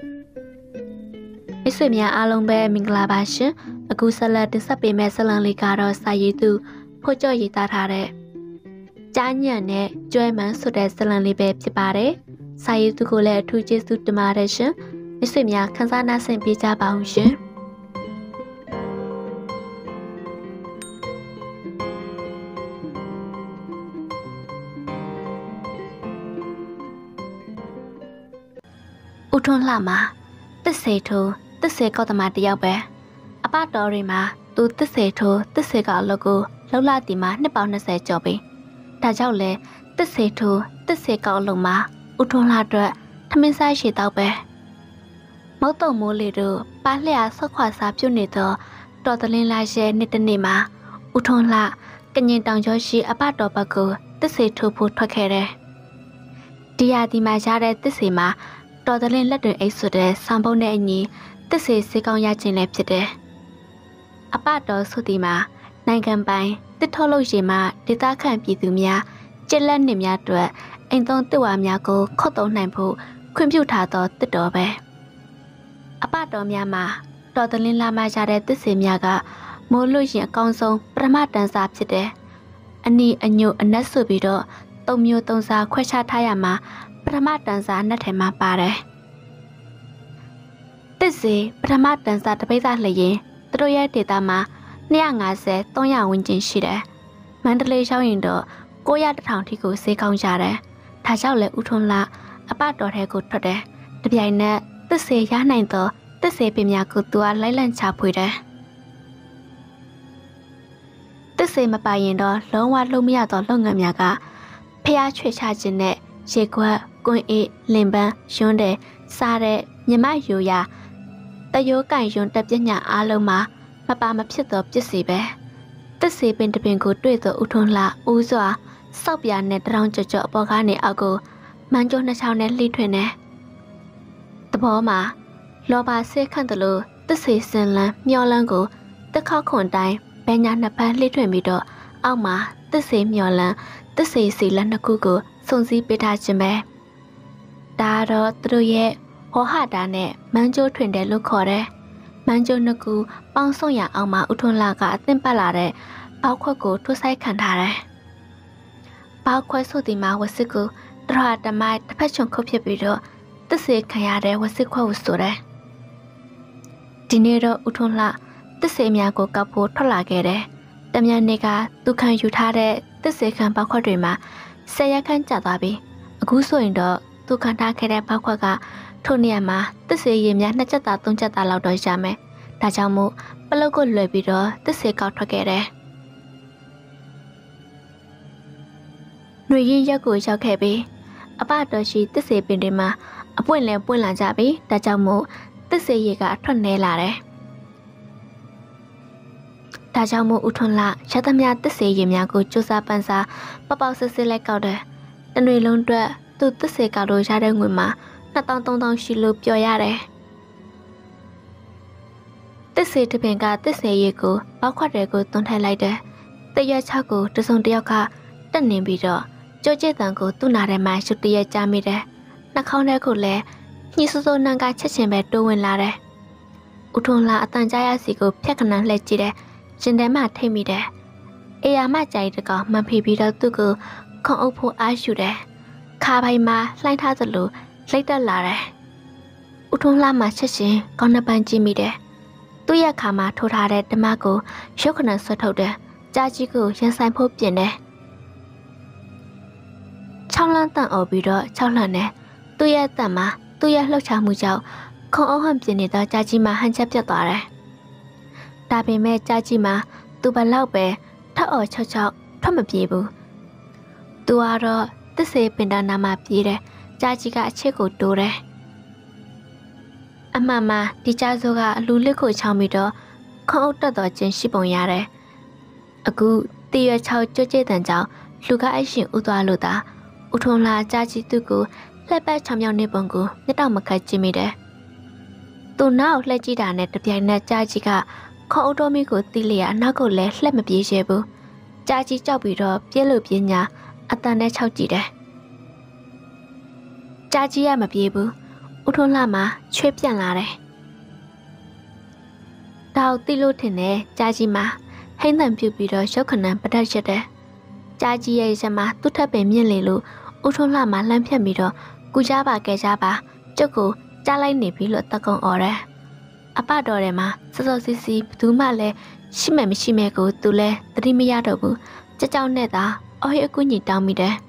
မိတ်ဆွေများအားလုံးပဲမင်္ဂလာပါရှင်အခုဆက်လက်တင်ဆက်ပေးမယ့်ဇာတ်လမ်းလေးကတော့စာရေးသူဖို့ကျော်ရေးသားထားတဲ့ကြားညံ့နဲ့ကျွဲမှန်ဆိုတဲ့ဇာတ်လမ်းလေးပဲဖြစ်ပါတယ်စာရေးသူကိုလည်းအထူးကျေးဇူးတင်ပါတယ်ရှင်မိတ်ဆွေများခန်းစားနားဆင်ပေးကြပါအောင်ရှင်ဦးထွန်းလှမှာတစ်စေထိုးတစ်စေကောက်သမားတယောက်ပဲအပတော်တွေမှာသူတစ်စေထိုးတစ်စေကောက်အလုပ်ကိုလှုပ်လာတီမှာနှစ်ပေါင်း20ကျော်ပြီဒါကြောင့်လဲတစ်စေထိုးတစ်စေကောက်အလုပ်မှာဦးထွန်းလှအတွက်ထမင်းစားရှိတော့ပဲမုတ်တုံမိုးလေးတို့ပါလျာဆော့ခွာစားပြုတ်နေတော့တော်တလင်းလာရဲ့နေ့တစ်နေ့မှာဦးထွန်းလှကညင်တောင်ကျော်ရှိအပတော်ဘက်ကိုတစ်စေထိုးဖို့ထွက်ခဲ့တယ်ဒီရာဒီမှာရတဲ့တစ်စေမှာတော်တလင်းလက်တွင်အိတ်ဆိုတဲ့ဆောင်းပုံးနဲ့အညီတစ်စေစေကောင်းရခြင်းလည်းဖြစ်တယ်။အပတော်ဆိုဒီမှာနိုင်ငံပိုင်တစ်ထုတ်လို့ရေမှာဒေသခံပြည်သူများကျက်လက်နစ်များအတွက်အိမ်သုံးတစ်ဝါများကိုခော့သုံးနိုင်ဖို့ခွင့်ပြုထားသောတစ်တော်ပဲ။အပတော်များမှာတော်တလင်းလာမှရတဲ့တစ်စေများကမိုးလို့ရင်အကောင်းဆုံးပထမတန်းစားဖြစ်တယ်။အနီအညို့အနက်ဆိုပြီးတော့၃မျိုး၃စားခွဲခြားထားရမှာပထမတန်းစားနဲ့ထဲမှာပါတယ်တစ်စေပထမတန်းစားတပိတ်သားလျင်သူတို့ရဲ့ဒေတာမှာ250 300ဝန်းကျင်ရှိတယ်မန္တလေးရောက်ရင်တော့900 1000ထိကိုဈေးကောင်းကြတယ်ဒါကြောင့်လဲဦးထွန်းလှအပတော်ထဲကိုထွက်တယ်တပြိုင်နက်တစ်စေရနိုင်တော့တစ်စေပင်များကိုသူကလိုက်လန့်ချဖွေတယ်တစ်စေမပိုင်ရင်တော့လုံးဝလုံးမရတော့လုပ်ငန်းများကဖျားချွေချခြင်းနဲ့ရေခွက်ကွင်းအေးလင်ပန်းရွန်းတယ်စားတဲ့မြမယူရတရိုးကန်ယွန်းတက်ပညာအားလုံးမှာမပါမဖြစ်သောပစ္စည်းပဲတစ်စေပင်တပင်ကိုတွေ့သောဦးထွန်းလှဦးစွာစောက်ပြာနဲ့တရောင်ကြော့ကြော့အပေါ်ကနေအောက်ကိုမန်းကျိုးနှစ်ချောင်းနဲ့လှိထွင်တယ်တဘောမှာလောပါဆေးခန့်တယ်လို့တစ်စေစင်လန်းမျောလန်းကိုတက်ခောက်ခွန်တိုင်းဘဲညာနှစ်ဖက်လှိထွင်ပြီးတော့အောက်မှာတစ်စေမျောလန်းတစ်စေစီလက်နှစ်ခုကိုစုံစည်းပေးထားခြင်းပဲဒါတော့သူတို့ရဲ့ဟောဟတာနဲ့မန်းကျိုးထွင်တယ်လို့ခေါ်တယ်မန်းကျိုးနှစ်ခုပေါင်းစုံရအောင်မှာဦးထွန်းလှကအသင့်ပတ်လာတဲ့ပေါက်ခွက်ကိုထိုးဆိုင်ခံထားတယ်ပေါက်ခွက်ဆိုဒီမှာဝစစ်ကိုတရတမိုက်တစ်ဖက်ချုံခုတ်ဖြစ်ပြီးတော့တစ်စေခံရတဲ့ဝစစ်ခွက်ကိုဆိုတယ်ဒီနေ့တော့ဦးထွန်းလှတစ်စေများကိုကောက်ဖို့ထွက်လာခဲ့တယ်တမန်နေကသူခံယူထားတဲ့တစ်စေခံပေါက်ခွက်တွေမှာ10ရက်ခန့်ကြာသွားပြီအခုဆိုရင်တော့သူခံထားခဲ့တဲ့ပေါက်ခွက်ကထိုနေရာမှာတစ်စေရည်များ2ချက်သား3ချက်သားလောက်တော့ရမယ်ဒါကြောင့်မို့ပလုတ်ကိုလွယ်ပြီးတော့တစ်စေကောက်ထွက်ခဲ့တယ်ຫນွေရင်ရက်ကိုရောက်ခဲ့ပြီးအပတော်ရှိတစ်စေပင်တွေမှာအပွင့်လဲပွင့်လာကြပြီဒါကြောင့်မို့တစ်စေရည်ကအထွက်နေလာတယ်ဒါကြောင့်မို့ဦးထွန်းလှရသမျှတစ်စေရည်များကိုစူးစမ်းပန်းစားပေါက်စစ်စစ်လိုက်ကောက်တယ်တနွေလုံးအတွက်သူတစ်စေကောက်လို့ရတဲ့ငွေမှာ2300ရှိလို့ပြောရတယ်တစ်စေတပင်ကတစ်စေရည်ကိုပေါက်ခွက်တွေကိုသွန်းထိုင်လိုက်တယ်တရွက်6ကိုတစုံတစ်ယောက်ကတက်နေပြီးတော့ကြောကျစ်တန်ကိုသူ့နာထဲမှာရှုပ်တရက်ကြားမိတယ်နှာခေါင်းထဲကိုလည်းညှိစိုးစိုးနှံကချက်ချင်းပဲတိုးဝင်လာတယ်ဦးထွန်းလှအတန်ကြားရစီကိုဖြတ်ခဏလှည့်ကြည့်တယ်ရှင်ထဲမှာထိတ်မိတယ်အေယာမကြိုက်တကောင်မှန်ဖိပြီးတော့သူ့ကိုခုံအုပ်ဖို့အားယူတယ်ခါပိုင်းမှာလှိုင်းထားသလိုလိတ်တက်လာတယ်ဦးထွန်းလှမှာချက်ချင်းကောင်းနှပန်းကြည့်မိတယ်သူ့ရဲ့ခါမှာထိုးထားတဲ့ဓမ္မကိုရုပ်ခဏဆွတ်ထုတ်တယ်ကြာကြီးကိုရင်ဆိုင်ဖို့ပြင်တယ်6လမ်းတန်အော်ပြီးတော့6လမ်းနဲ့သူ့ရဲ့တန်မှာသူ့ရဲ့လှုပ်ရှားမှုကြောင့်ခုံအုပ်ဟန်ပြင်နေတော့ကြာကြီးမှာဟန်ချက်ပြတ်သွားတယ်ဒါပေမဲ့ကြာကြီးမှာသူဘလောက်ပဲထက်အော်6ထွက်မပြေဘူးသူကတော့တစ်စေပင်တနာမှာပြေးတယ်ကြာကြီးကအချစ်ကိုတိုးတယ်အမှန်မှဒီကြာစိုးကအလူလစ်ကိုချောင်းပြီးတော့ခုံအုပ်တက်တော်ချင်းရှိပုံရတယ်အခုတရွက်6ကြွကြဲတန်ကြောင့်လူကအရှင်ဥသွားလို့သာဦးထွန်းလှကြာကြီးသူ့ကိုလှက်ပတ်ချောင်မြောင်နေပုံကိုမျက်တောင်မခတ်ကြည့်မိတယ်သူနောက်လှည့်ကြည့်တာနဲ့တပြိုင်နက်ကြာကြီးကခုံအုပ်တော်မိကိုတီးလျက်အနောက်ကိုလည်းလှက်မပြေးရဲဘူးကြာကြီးကြောက်ပြီးတော့ပြဲလို့ပြင်းညာအတန်နဲ့ခြောက်ကြည့်တယ်ကြာကြီးကမပြေးဘူးဦးထွန်းလှမှာချွေးပြန်လာတယ်။တောက်တိလို့ထင်တယ်ကြားကြီးမှာဟိမ့်တန်ပြုတ်ပြီးတော့ရုပ်ခဏပဒတ်ရက်တယ်။ကြားကြီးရဲ့ရက်မှာသူ့ထပ်ပင်မြင့်လေလို့ဦးထွန်းလှမှာလှမ်းဖြတ်ပြီးတော့ကူကြပါကဲကြပါကျုပ်ကိုကြားလိုက်နေပြီလို့တကုံអော်တယ်။အပတော်ထဲမှာစောစောစီစီဘသူမှလည်းရှိမယ်မရှိမယ်ကိုသူလည်းသတိမရတော့ဘူး။ကြောက်နဲ့သာအော်ရအကူညီတောင်းမိတယ်။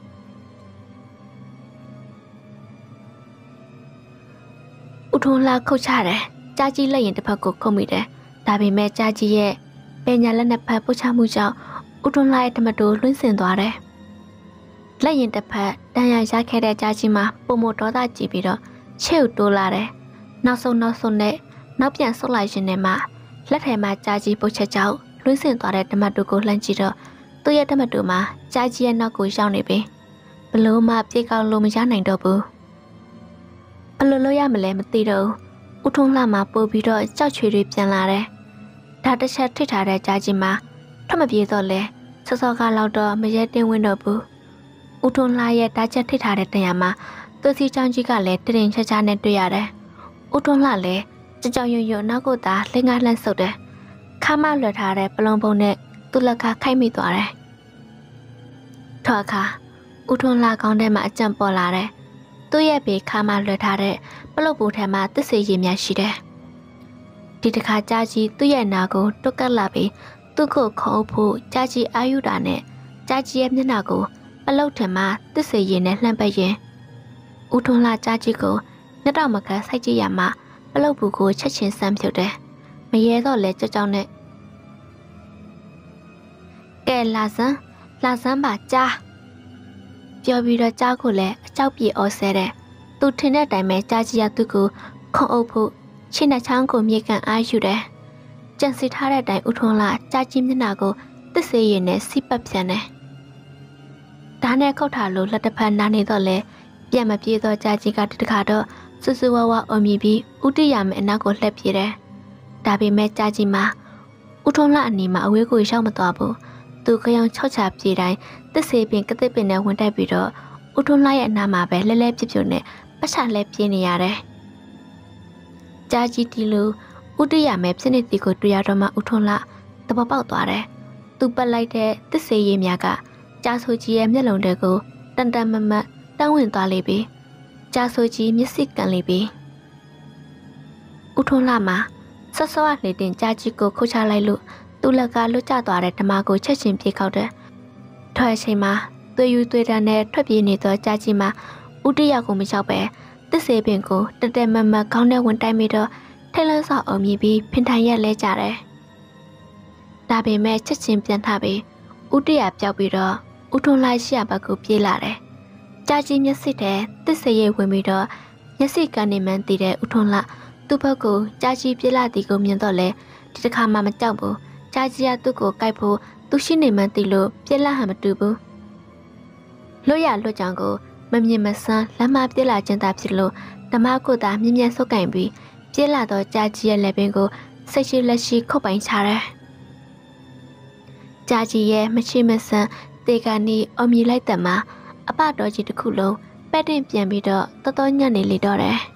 ဦးထွန်းလှခုတ်ချတယ်။ကြားကြီးလက်ရင်တစ်ဖက်ကိုခုတ်မိတယ်။ဒါပေမဲ့ကြားကြီးရဲ့ပညာလက်နှစ်ဖက်ပုတ်ချမှုကြောင့်ဦးထွန်းလှရဲ့တမတိုလွှင့်စင်သွားတယ်။လက်ရင်တစ်ဖက်တန်ရရခဲ့တဲ့ကြားကြီးမှာပုံမဒေါသကြည့်ပြီးတော့ချဲ့တိုးလာတယ်။နောက်ဆုံးနဲ့နောက်ပြန်ဆုတ်လိုက်ခြင်းနဲ့မှလက်ထဲမှာကြားကြီးပုတ်ချက်ကြောင့်လွှင့်စင်သွားတဲ့တမတိုကိုလှမ်းကြည့်တော့သူ့ရဲ့တမတိုမှာကြားကြီးရဲ့နောက်ကိုရောက်နေပြီ။ဘလို့မှပြေကောက်လို့မရနိုင်တော့ဘူး။ဘလို့လို့ရမလဲမသိတော့ဘူး။ဦးထွန်းလှမှာပို့ပြီးတော့ကြောက်ချွေတွေပြန်လာတယ်။ဒါတစ်ချက်ထိထားတဲ့ကြားကြီးမှာထွက်မပြေတော့လဲစောစောကလောက်တော့မရဲတင်းဝင်တော့ဘူး။ဦးထွန်းလှရဲ့တားချက်ထိထားတဲ့တံရမှာသူစီချောင်းကြီးကလည်းတရင်ချာချာနဲ့တွေ့ရတယ်။ဦးထွန်းလှလည်းကြောင်ရွံနောက်ကိုသာလင်းကားလှမ်းဆုပ်တယ်။ခါမလွှတ်ထားတဲ့ပလုံပုံနဲ့သူ့လက်ကခိုက်မိသွားတယ်။ထော်အခါဦးထွန်းလှကောင်းထဲမှာအကြံပေါ်လာတယ်။သူ့ရဲ့ဘေးခါမလွှတ်ထားတဲ့ပလုတ်ပူထဲမှာသစ်စေရည်များရှိတယ်။ဒီတစ်ခါကြားကြီးသူ့ရဲ့နာကိုတွက်ကပ်လာပြီးသူ့ကိုခေါ်ဖို့ကြားကြီးအာယူတာနဲ့ကြားကြီးရဲ့မျက်နှာကိုပလုတ်ထဲမှာသစ်စေရည်နဲ့လှမ်းပက်ရင်ဦးထွန်းလှကြားကြီးကိုမျက်တောင်မကစိုက်ကြည့်ရမှာပလုတ်ဘူးကိုချက်ချင်းဆမ်းဖြုတ်တယ်။မရဲတော့လဲကြောက်နဲ့ကဲလာစမ်းပါကြားပြောပြီးတော့ကြားကိုလည်းအကြောက်ပြေအော်ဆဲတယ်။သူထင်တဲ့အတိုင်းပဲကြားကြီးရသူ့ကိုခုံအုပ်ဖို့ခြေနဲ့ချောင်းကိုမြေကန်အားယူတယ်။ကြံစီထားတဲ့အတိုင်းဦးထွန်းလှကြားကြီးမျက်နှာကိုသစ်စေးရည်နဲ့စီးပတ်ပြန်တယ်။ဒါနဲ့ခုတ်ထားလို့လက်တစ်ဖက်နားနေတော့လဲပြန်မပြေတော့ကြားကြီးကတခါတော့စူးစူးဝါဝါအုံမြည်ပြီးဥတီရမယ်အနောက်ကိုလှည့်ပြေးတယ်။ဒါပေမဲ့ကြားကြီးမှာဦးထွန်းလှအနီးမှာအဝေးကိုရောက်မသွားဘူး။သူခရောင်၆ချပြေးတိုင်းသစ်စေးပင်ကတစ်ပင်နဲ့ဝင်တိုက်ပြီးတော့ဦးထွန်းလှရဲ့အနားမှာပဲလဲလဲပြပြနဲ့ပတ်ချလဲပြေးနေရတယ်။ကြားကြီးတီလူဥတီရမယ်ဖြစ်နေတီကိုတွေ့ရတော့မှဦးထွန်းလှသဘောပေါက်သွားတယ်။သူပတ်လိုက်တဲ့သစ်စေးရည်များကကြားဆိုကြီးရဲ့မျက်လုံးတွေကိုတန်တန်မမတ်တောင်းဝင်သွားလိမ့်ပြီ။ကြားဆိုကြီးမျက်စိကန်လိမ့်ပြီ။ဦးထွန်းလှမှာဆော့ဆော့လေတင်ကြားကြီးကိုခုတ်ချလိုက်လို့သူ့လက်ကလွတ်ကျသွားတဲ့ဓမာကိုချက်ချင်းပြေးခောက်တယ်။ထွက်အချိန်မှာသွေးယူသွေးတန်းနဲ့ထွက်ပြေးနေသောကြားကြီးမှာဦးတရကိုမရောက်ပဲသစ်စေးပင်ကိုတမတ်ခေါင်းနဲ့ဝင်တိုက်မိတော့ထိတ်လန့်စွာအုံမြည်ပြီးဖင်ထိုင်ရက်လဲကြတယ်။ဒါပေမဲ့ချက်ချင်းပြန်ထပြီးဦးတရပြောက်ပြီးတော့ဦးထွန်းလှရှိရဘက်ကိုပြေးလာတယ်။ကြားကြီးမျက်စိထဲသစ်စေးရိပ်ဝင်ပြီးတော့မျက်စိကနေမှန်းတည်တဲ့ဦးထွန်းလှသူ့ဘက်ကိုကြားကြီးပြေးလာသည်ကိုမြင်တော့လဲဒီတစ်ခါမှမကြောက်ဘူး။ကြားကြီးကသူ့ကိုကိုက်ဖို့သူရှိနေမှန်းတည်လို့ပြေးလာဟန်မတူဘူး။လွတ်ရလွတ်ကြောင်ကိုမမြင်မဆန်းလမ်းမပြေးလာခြင်းသာဖြစ်လို့ဓမကိုသာမြင်းမြတ်ဆုပ်ကင်ပြီးပြေးလာတော့ကြားကြီးရဲ့လက်ပင်ကိုစိတ်ရှိလက်ရှိခုတ်ပိုင်ချတယ်။ကြားကြီးရဲ့မရှိမဆန်းတေကန်နီအုံမြည်လိုက်တဲ့မှာအပတော်ကြီးတစ်ခုလုံးပဲ့တင်ပြန်ပြီးတော့တော်တော်ညံ့နေလေတော့တယ်။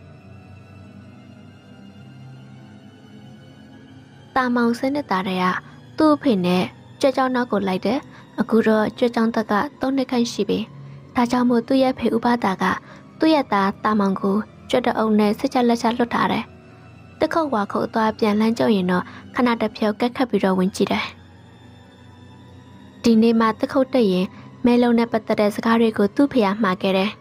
တာမောင်စင်းနဲ့တာရကသူ့အဖေနဲ့ကြွကြောင်းနောက်ကိုလိုက်တယ်။အခုတော့ကြွကြောင်းတက်က3နှစ်ခန့်ရှိပြီ။ဒါကြောင့်မို့သူ့ရဲ့ဖေဥပဒါကသူ့ရဲ့သားတာမောင်ကိုကြွတအုပ်နဲ့စစ်ချက်လက်ချက်လွတ်ထားတယ်။တခုတ်ဝါခုတ်သွားပြန်လန်းကြုံရင်တော့ခဏတစ်ဖြုတ်ကက်ခတ်ပြီးတော့ဝင်ကြည့်တယ်။ဒီနေ့မှတခုတ်တက်ရင်မဲလုံးနဲ့ပတ်သက်တဲ့စကားတွေကိုသူ့ဖေကမှားခဲ့တယ်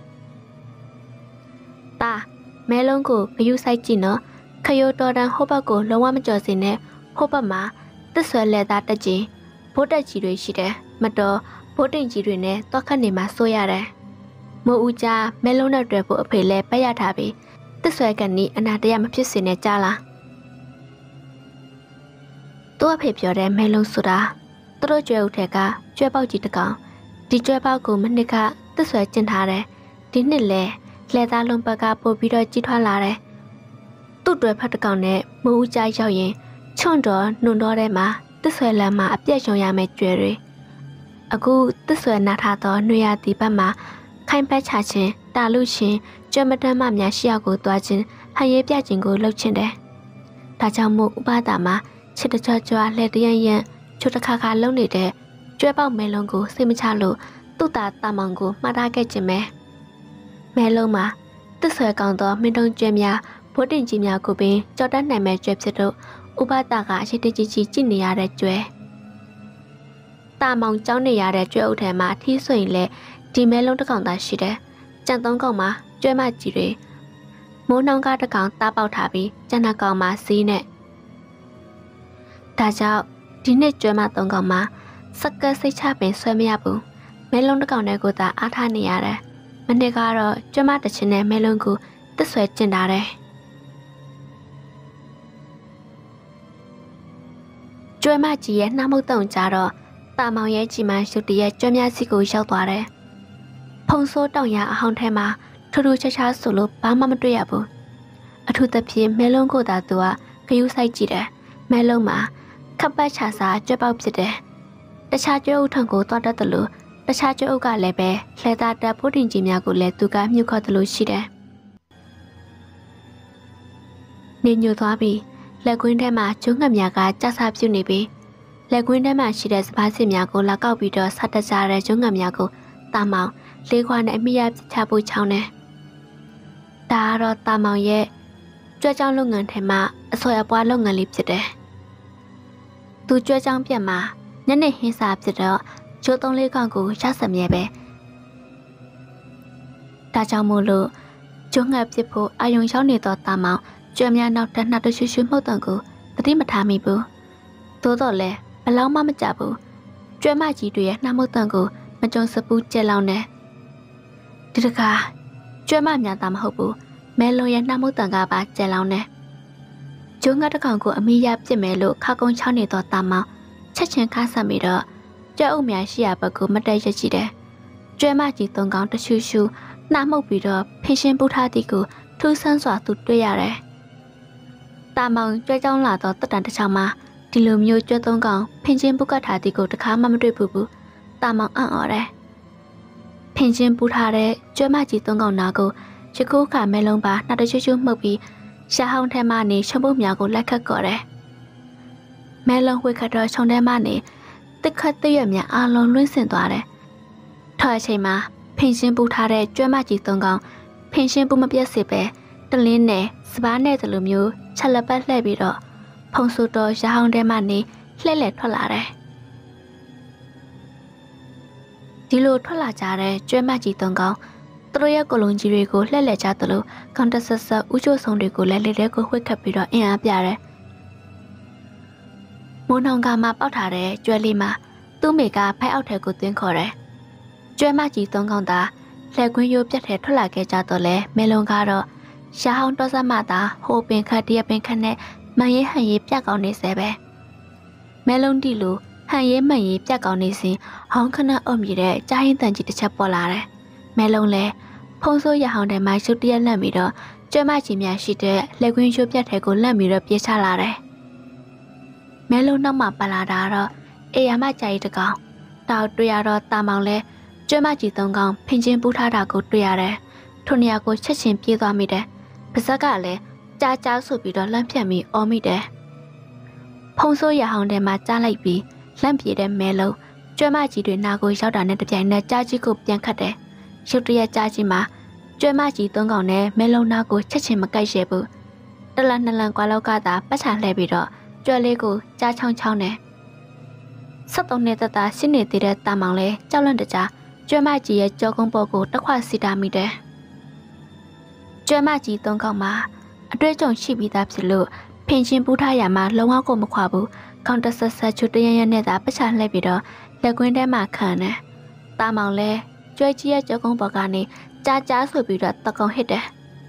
။တာမဲလုံးကိုဂယုစိုက်ကြည့်နော်ခရိုးတော်တန်ဟိုဘက်ကိုလုံးဝမကြော်စင်နဲ့ဟိုဘက်မှာတစ်ဆွဲလက်သားတက်ကြီးဘိုးတက်ကြီးတွေရှိတယ်မတော်ဘိုးတင်ကြီးတွေနဲ့တွက်ခတ်နေမှဆိုရတယ်။မိုးဦးကြားမဲလုံးနဲ့တွေ့ဖို့အဖေလဲပတ်ရထားပြီးတစ်ဆွဲကန်နီအနာတရမဖြစ်စင်နဲ့ကြားလား။သူ့အဖေပြောတဲ့မဲလုံးဆိုတာသူတို့ကျွဲဦးထက်ကကျွဲပေါက်ကြီးတကောင်ဒီကျွဲပေါက်ကိုမနစ်ကတစ်ဆွဲကျင်ထားတယ်ဒီနှစ်လဲလှဲသားလုံးဘက်ကပို့ပြီးတော့ကြီးထွားလာတယ်သူ့တွဲဖက်တကောင်နဲ့မိုးဦးကြားရောက်ရင်ချွန့်တော်နှုံတော်ထဲမှာတစ်ဆွဲလမ်းမှာအပြက်ရှုံရမယ်ကျွဲတွေအခုတစ်ဆွဲနာထားသောနှွေရသည်ဘက်မှာခိုင်ပတ်ချခြင်းတာလူချင်းကျွမ်းမတမ်းမှများရှိရောက်ကိုတွားခြင်းဟန်ရဲပြခြင်းကိုလှုပ်ချင်တယ်။ဒါကြောင့်မို့ဥပဒါမှာချစ်တကြွကြွလက်တရန်ရန်ချိုတခါခါလုံနေတဲ့ကျွဲပေါက်မဲလုံးကိုစိတ်မချလို့သူ့သားတာမောင်ကိုမှားထားခဲ့ခြင်းပဲ။မဲလုံးမှာတစ်ဆွဲကောင်းသောမင်းတုံးကျွဲများဘိုးတင်ကြီးများကိုပင်ကြော်တတ်နိုင်မဲ့ကျွဲဖြစ်တော့ဥပဒါကအရှိတကြီးကြီးကြည့်နေရတဲ့ကျွဲ။တာမောင်ကြောင်းနေရတဲ့ကျွဲအုပ်ထဲမှာထီးဆိုရင်လည်းဒီမဲလုံးတစ်ကောင်သာရှိတယ်။ကြံသုံးကောင်မှာကျွဲမကြီးတွေမိုးနှောင်းကားတစ်ကောင်တားပေါက်ထားပြီးကျန်တဲ့ကောင်မှာစီးနဲ့ဒါကြောင့်ဒီနှစ်ကျွဲမသုံးကောင်မှာစက်ကစိတ်ချပင်ဆွဲမရဘူးမဲလုံးတစ်ကောင်နဲ့ကိုသာအားထားနေရတယ်မနေ့ကတော့ကျွဲမတစ်ချင်းနဲ့မဲလုံးကိုတစ်ဆွဲကျင်ထားတယ်ကျွဲမကြီးရဲ့နှာမုတ်တုံကြတော့တာမောင်ရဲ့ကြီးမှရုတ်တရက်ကျွဲများစီကိုရောက်သွားတယ်ဖုံဆိုးတောင်ရအဟောင်းထဲမှာထူးထူးခြားခြားဆိုလို့ဘာမှမတွေ့ရဘူးအထူးသဖြင့်မဲလုံးကိုသာသူကဂယုဆိုင်ကြည့်တယ်မဲလုံးမှာခပ်ပတ်ချာစာကြွက်ပေါက်ဖြစ်တယ်တခြားကြွက်အုပ်ထံကိုသွားတတ်တယ်လို့တခြားကြွက်အုပ်ကလည်းပဲလှဲသားတက်ဖို့တင်ကြီးများကိုလည်းသူကမြှုပ်ခေါ်တယ်လို့ရှိတယ်နေညိုသွားပြီးလက်ကွင်းထဲမှာကျုံးငှက်များကကြဆပြုတ်နေပြီးလက်ကွင်းထဲမှာရှိတဲ့စပားစစ်များကိုလာကောက်ပြီးတော့ဆက်တကြတဲ့ကျုံးငှက်များကိုတာမောင်လေးခွာနဲ့အမိရချဖို့ချောင်းတယ်ဒါကတော့တာမောင်ရဲ့ကြွက်ကြောင်လုပ်ငန်းထဲမှာအဆွဲအပွားလုပ်ငန်းလေးဖြစ်တယ်။သူကြွက်ကြောင်ပြက်မှာညနေဟင်းစာဖြစ်တော့ကျိုး3-4ကောင်ကိုရစမြဲပဲ။ဒါကြောင့်မို့လို့ကျုံငှက်ပြစ်ဖို့အာယုံရောက်နေတော့တာမောင်ကျွဲများနောက်တစ်နှက်တရှူရှူမှုတ်တန်ကိုတတိမထားမိဘူး။သို့တော့လည်းဘလောက်မှမကြဘူး။ကျွဲမကြီးတွေရဲ့နှာမှုတ်တန်ကိုမကြုံစပူးကျက်လောင်းနေ။ဒီတခါကျွဲမများတာမဟုတ်ဘူးမဲလုံးရဲ့နှာမှုတ်တန်ကပါကျဲလောင်းနေကျုံးငါတစ်ကောင်ကိုအမိရပြစ်မယ်လို့ခါကုန်းချောင်းနေတော့တာမောင်ချက်ချင်းခါဆက်ပြီးတော့ကြွဲအုပ်များရှိရဘက်ကိုမတက်ရကြည့်တယ်ကျွဲမကြီး3ကောင်တရှူရှူနှာမှုတ်ပြီးတော့ဖင်ရှင်ပူထားသည်ကိုထူးဆန်းစွာသူတွေ့ရတယ်တာမောင်ကြွဲကြောင်းလာတော့တက်တန်တစ်ချောင်းမှာဒီလိုမျိုးကြွဲ3ကောင်ဖင်ရှင်ပူကတ်ထားသည်ကိုတခါမှမတွေ့ဘူးတာမောင်အံ့ဩတယ်ဖင်ရှင်ပူထားတဲ့ကျွဲမကြီး3ကောင်နာကိုရခိုးခါမဲလုံးပါနှာတချွချွမှုတ်ပြီးရှာဟောင်းထဲမှနေချုံပုတ်များကိုလက်ခတ်ကော်တယ်။မဲလုံးဝှက်ခတ်တော့ချုံထဲမှနေတစ်ခတ်တရွက်များအလုံးလွင့်စင်သွားတယ်။ထော်အချိန်မှာဖင်ရှင်းပူထားတဲ့ကျွဲမကြီး3ကောင်ဖင်ရှင်းပူမပြတ်စေပဲတလင်းနဲ့စပားနဲ့တလိုမျိုးချက်လက်ပတ်လှည့်ပြီးတော့ဖုံဆူတော်ရှာဟောင်းထဲမှနေလှည့်လှည့်ထွက်လာတယ်။ဒီလိုထွက်လာကြတဲ့ကျွဲမကြီး3ကောင်သူတို့ရဲ့ကိုလုံးကြီးတွေကိုလှည့်လည်ကြသလိုကောင်တဆက်ဆက်ဥချိုဆောင်တွေကိုလည်းလက်ထဲကိုဝှက်ခတ်ပြီးတော့အင်အားပြတယ်။မိုးနှောင်ကမှပေါက်ထားတဲ့ကျွဲလေးမှာသူ့မိကဖိုက်အောက်ထဲကိုသွင်းခေါ်တယ်။ကျွဲမကြီး3ကောင်သာလက်ကွင်းရိုးပြတ်ထဲထွက်လာခဲ့ကြတော့လဲမဲလုံးကတော့ရှားဟောင်းတော့စမှသာဟိုပင်ခတ်တရပင်ခတ်နဲ့မန်ရေးဟန်ရေးပြတ်ကောင်းနေစေပဲ။မဲလုံးတီလိုဟန်ရေးမန်ရေးပြတ်ကောင်းနေစဉ်ဟောင်းခဏအုံမြည်တဲ့ကြားရင်တန်ကြီးတစ်ချက်ပေါ်လာတယ်။မဲလုံးလဲဖုံးဆိုးရဟောင်းထဲမှာရှုပ်တရက်လန့်ပြီးတော့ကျွဲမကြီးများရှိတဲ့လက်ကွင်းရွှေပြတ်ထဲကိုလန့်ပြီးတော့ပြေးချလာတယ်။မဲလုံးနောက်မှာပါလာတာတော့အေယာမကြာကြီးတကောင်တောက်တွေ့ရတော့တာမောင်လဲကျွဲမကြီး3ကောင်ဖင်ချင်းပူးထားတာကိုတွေ့ရတယ်။ထိုနေရာကိုချက်ချင်းပြေးသွားမိတယ်။ပါဇက်ကလည်းကြားကြားဆိုပြီးတော့လန့်ဖြတ်ပြီးအော်မိတယ်။ဖုံးဆိုးရဟောင်းထဲမှာကြားလိုက်ပြီးလန့်ပြေးတဲ့မဲလုံးကျွဲမကြီးတွေနာကိုရောက်တာနဲ့တပြိုင်နက်ကြားကြီးကိုပြန်ခတ်တယ်။ရုတ်တရက်ကြားကြီးမှာကျွဲမကြီး3ကောင်နဲ့မဲလုံးနာကိုချက်ချင်းမကိုက်ရဲဘူးတလန်2လန်ကွာလောက်ကသာပတ်ချလှဲပြီးတော့ကျွဲလေးကိုကြားချောင်းချောင်းနဲ့73နှစ်သက်သာရှင်းနေသေးတဲ့တာမောင်လဲကြောက်လန့်တကြားကျွဲမကြီးရဲ့ကြောကုန်းပေါ်ကိုတစ်ခွစီတာမိတယ်ကျွဲမကြီး3ကောင်မှာအတွေ့အကြုံရှိပြီးသားဖြစ်လို့ဖင်ရှင်ပူးထားရမှာလုံးဝကိုမခွာဘူးကောင်တဆက်ဆက်ချွတ်တရရနဲ့သာပတ်ချလှဲပြီးတော့လက်ကွင်းထဲမှာခံတယ်တာမောင်လဲကျွဲကြီးရဲ့ကြောကုန်းပေါ်ကနေကြားကြားဆိုပြီးတော့တကောင်ဟစ်တယ်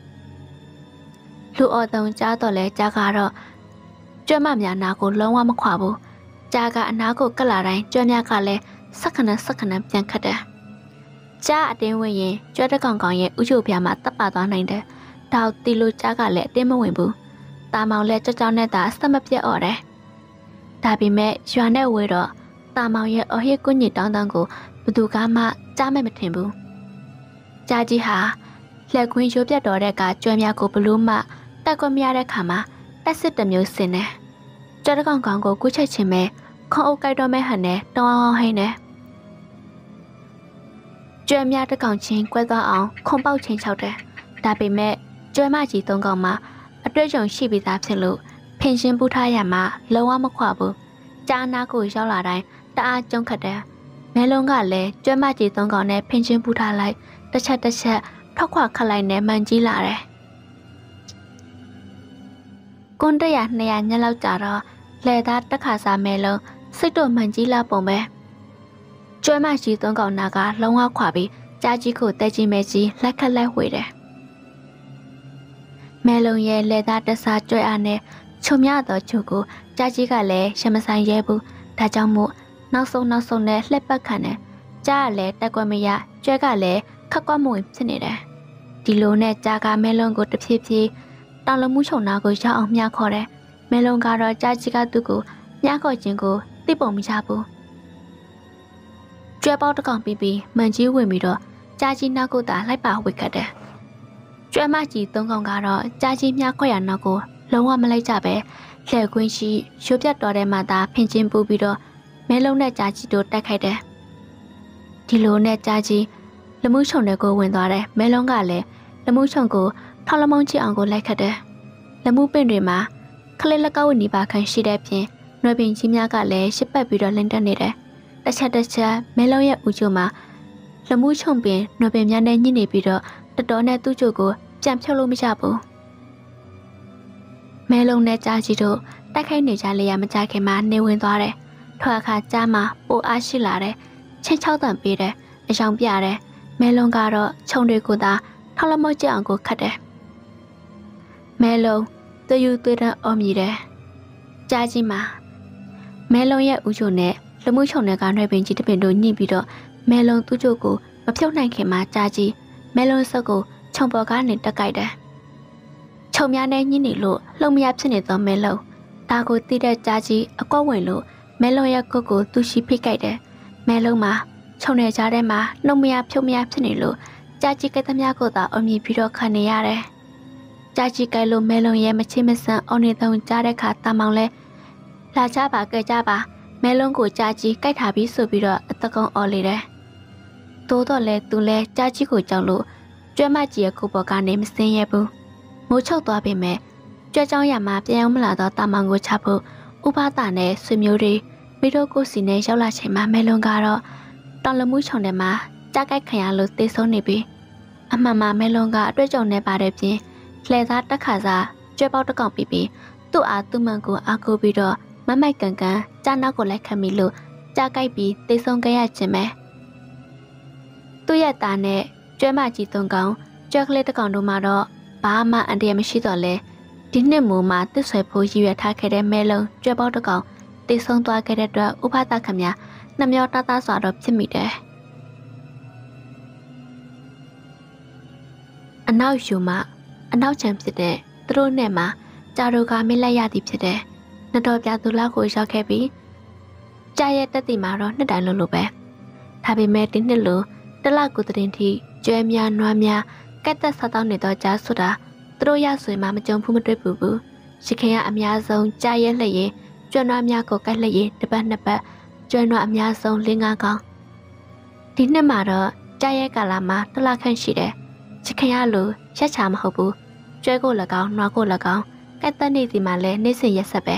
လူအော်တုံကြားတော့လဲကြားကတော့ကျွဲမများနာကိုလုံးဝမခွာဘူးကြားကအနာကိုကတ်လာတိုင်းကျွဲများကလည်းစက္ကနပြန်ခတ်တယ်ကြားအတင်းဝင်ရင်ကျွဲတကောင်ကောင်ရဲ့ဥချိုပြားမှာတပ်ပါသွားနိုင်တယ်တောက်တီလိုကြားကလည်းအတင်းမဝင်ဘူးတာမောင်လည်းကြောက်ကြောက်နဲ့သာစက်မပြတ်អော်တယ်ဒါပေမဲ့ရွာနဲ့ဝေးတော့တာမောင်ရဲ့အဟစ်ကွညစ်တောင်းတန်းကိုဘသူကမှကြားမဲ့မထင်ဘူးကြားကြီးဟာလက်ကွင်းရိုးပြတ်တော်တဲ့ကကျွဲများကိုဘလို့မှတက်ခွင့်မရတဲ့ခါမှာတက်စစ်တစ်မျိုးစင်တယ်ကျွဲတကောင်ကောင်ကိုကူးချက်ချင်းပဲခေါအုပ်ကြိုက်တော့မဲ့ဟန်နဲ့တောင်းအောင်ဟိန်းတယ်ကျွဲများတကောင်ချင်းကွဲသွားအောင်ခွန်ပေါက်ချင်းချောက်တယ်ဒါပေမဲ့ကျွဲမကြီး၃ကောင်မှာအတွေ့အကြုံရှိပြီးသားဖြစ်လို့ဖင်ရှင်းပူထားရမှာလုံးဝမခွာဘူးကြားနာကိုရောက်လာတိုင်းတအားကျုံခတ်တယ်မဲလုံးကလည်းကျွဲမကြီး၃ကောင်နဲ့ဖင်ရှင်းပူထားလိုက်တစ်ချက်ထွက်ခွာခတ်လိုက်နဲ့မှန်ကြီးလာတယ်ကွန်100 200ညလောက်ကြာတော့လဲသားတက်ခါစားမဲလုံးစိတ်တော့မှန်ကြီးလာပုံပဲကျွဲမကြီး၃ကောင်နာကလုံးဝခွာပြီးကြားကြီးကိုတဲကြီးမဲကြီးလက်ခက်လက်ဝေတယ်မဲလုံးရဲ့လဲသားတစားကျွဲအားနဲ့ချုံမြသောချုကိုကြားကြီးကလည်းရှမဆိုင်ရဲဘူးဒါကြောင့်မို့နောက်ဆုံးနဲ့လှက်ပတ်ခံတယ်ကြားကလည်းတက်ကွက်မရကျွဲကလည်းခက်ကွက်မဝင်ဖြစ်နေတယ်ဒီလိုနဲ့ကြားကမဲလုံးကိုတဖြည်းဖြည်းတောင်လမှုချုံနာကိုရောက်အောင်မြှခေါ်တယ်မဲလုံးကတော့ကြားကြီးကသူ့ကိုမြှခေါ်ခြင်းကိုသိပုံမရဘူးကျွဲပေါက်တကောင်ပြီးမှန်ကြီးဝင်ပြီးတော့ကြားကြီးနောက်ကိုသာလိုက်ပါဝစ်ခတ်တယ်ကျွဲမကြီး၃ကောင်ကတော့ကြားကြီးမြှခေါ်ရနောက်ကိုလုံးဝမလိုက်ကြပဲလက်ကွင်းရှိရွှေပြတ်တော်တဲ့မှာသာဖင်ချင်းပူပြီးတော့မဲလုံးနဲ့ကြားကြီးတို့တိုက်ခိုက်တယ်ဒီလိုနဲ့ကြားကြီးလမှုချုံတွေကိုဝင်သွားတယ်မဲလုံးကလည်းလမှုချုံကိုထောက်လမောင်းချအောင်ကိုလိုက်ခတ်တယ်လမှုပင်တွေမှာခလေးလက်ကောက်ဝနီပါခန့်ရှိတဲ့ဖြင့်နွယ်ပင်ကြီးများကလည်းရှစ်ပတ်ပြီးတော့လင်းတက်နေတယ်တစ်ချက်မဲလုံးရဲ့ဦးချိုမှာလမှုချုံပင်နွယ်ပင်များနဲ့ညှိနေပြီးတော့တတော်နဲ့သူ့ချိုကိုပြန်ဖြုတ်လို့မရဘူးမဲလုံးနဲ့ကြားကြီးတို့တိုက်ခိုက်နေကြလေရမကြခင်မှာနေဝင်သွားတယ်ထွက်အခါကြားမှာပိုအားရှိလာတယ်ချင်းချောက်တန်ပေးတယ်အယောင်ပြတယ်မဲလုံးကတော့ခြုံတွေကိုသာထောက်လမော့ကြအောင်ကိုခတ်တယ်မဲလုံးသွေးယူသွေးတန်းအော်မြည်တယ်ကြားကြီးမှာမဲလုံးရဲ့ဦးချိုနဲ့လမှုချုံတွေကနှွေပင်ကြီးတပင်တို့ညှိပြီးတော့မဲလုံးသူ့ချိုကိုမဖြုတ်နိုင်ခင်မှာကြားကြီးမဲလုံးစုပ်ကိုခြုံပေါ်ကနေတက်ကြိုက်တယ်ခြုံများနဲ့ညှိနေလို့လှုပ်မရဖြစ်နေသောမဲလုံးဒါကိုတိတဲ့ကြားကြီးအကွက်ဝင်လို့မဲလုံးရဲ့ကုတ်ကိုသူ့ရှိဖိကြိုက်တယ်မဲလုံးမှာခြုံနေကြတဲ့မှာနှုတ်မရဖြုတ်မရဖြစ်နေလို့ကြားကြီးကသမျှကိုသာအမြင်ပြီးတော့ခံနေရတယ်ကြားကြီးကဲလို့မဲလုံးရဲ့မချစ်မဆန်အော်နေတုံကြားတဲ့ခါတာမောင်လဲလာကြပါကြပါမဲလုံးကိုကြားကြီးကြိုက်ထားပြီးဆိုပြီးတော့အတကုံအော်လေတယ်တိုးတော့လဲသူလဲကြားကြီးကိုကြောက်လို့ကျွဲမကြီးရဲ့ခုပေါ်ကနေမစင်းရဘူးမိုးချုပ်သွားပေမဲ့ကြွက်ကြောင်းရမှာပြန်အောင်မလာတော့တာမောင်ကိုချဖို့ဥပဒါနဲ့ဆွေမျိုးတွေမိတို့ကိုစီနဲ့ရောက်လာချိန်မှာမဲလုံးကတော့တောင်လမှုချုံထဲမှာကြားကြိုက်ခံရလို့တေဆုံးနေပြီအမှန်မှမဲလုံးကအတွေ့အကြုံနဲ့ပါတဲ့ပြင်လှဲသားတက်ခါစားကျွဲပေါက်တကောင်ပြီးသူ့အားသူ့မှန်ကိုအားကိုပြီးတော့မမိုက်ကန်ကြားနောက်ကိုလိုက်ခတ်မိလို့ကြားကြိုက်ပြီးတေဆုံးခဲ့ရခြင်းပဲသူ့ရဲ့သားနဲ့ကျွဲမကြီး၃ကောင်ကျွဲကလေးတကောင်တို့မှာတော့ဘာမှအန္တရာယ်မရှိတော့လဲဒီနှစ်မူမှာတစ်ဆွဲဖို့ရည်ရွယ်ထားခဲ့တဲ့မဲလုံးကျွဲပေါက်တကောင်တေဆုံးသွားခဲ့တဲ့အတွက်ဥပဒခမများနှမျောတသားစွာတော့ဖြစ်မိတယ်အနောက်ယူမှအနောက်ချမ်းဖြစ်တဲ့သူတို့နဲ့မှကြာတို့ကမလိုက်ရသည်ဖြစ်တဲ့နှစ်တော်ပြသူလောက်ကိုရောက်ခဲ့ပြီးကြာရဲ့တက်တီမှာတော့နှစ်တိုင်လို့ပဲဒါပေမဲ့ဒီနှစ်လိုတလကူတဲ့ထိကျွဲများနွားများကက်သက်ဆောက်တောင်းနေတော့ကြားဆိုတာသူတို့ရဆွေမှမကြုံဘူးမတွေ့ဘူးရှခင်ကအများဆုံးကြာရဲ့လှည့်ရင်ကျွဲနွားများကိုကက်လှည့်ရင်တစ်ပတ်နှစ်ပတ်ကျွဲနွားအများဆုံး၄-၅ကောင်ဒီနှစ်မှာတော့ကြာရဲ့ကာလမှာတလခန့်ရှိတယ်ရှခင်ရလို့ရက်ချာမဟုတ်ဘူးကျွဲကို၎င်းနွားကို၎င်းကက်သက်နေစီမှာလည်းနေ့စဉ်ရက်ဆက်ပဲ